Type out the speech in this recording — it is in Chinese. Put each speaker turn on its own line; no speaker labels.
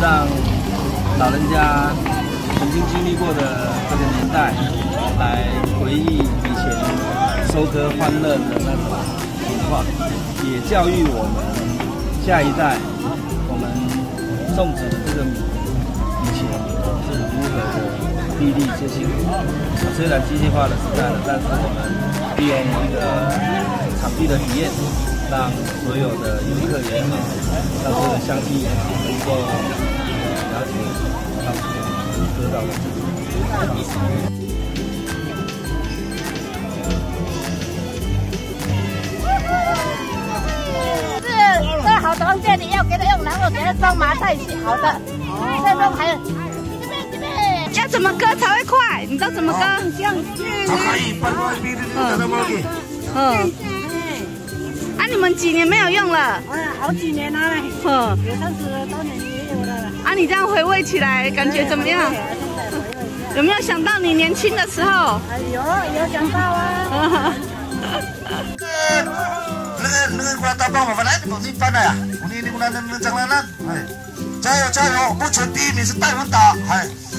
让老人家曾经经历过的这个年代，来回忆以前收割欢乐的那种情况，也教育我们下一代，我们种植这个米以前是如何的粒粒皆辛苦。虽然机械化的时代了，但是我们利用一个场地的体验，让所有的游客也好，让所有的乡亲也好，能够了解当初得到的这个方式。
这好东西你要给它用，然后给它装麻在一起，好的。再弄还有，
要怎么割才会快？你知道怎么割？啊，你们几年没有用了？
好几年了。有30多年也有了。
啊，你这样回味起来，感觉怎么样？有没有想到你年轻的时候？
有想到啊。
那个大帮我们来，你搬来呀？你过来，能张来了，哎，加油加油！目前第1名是戴文达，哎。